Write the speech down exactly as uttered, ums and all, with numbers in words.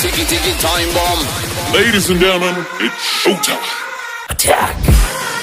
ticky ticky time bomb. Ladies and gentlemen, it's showtime. Attack.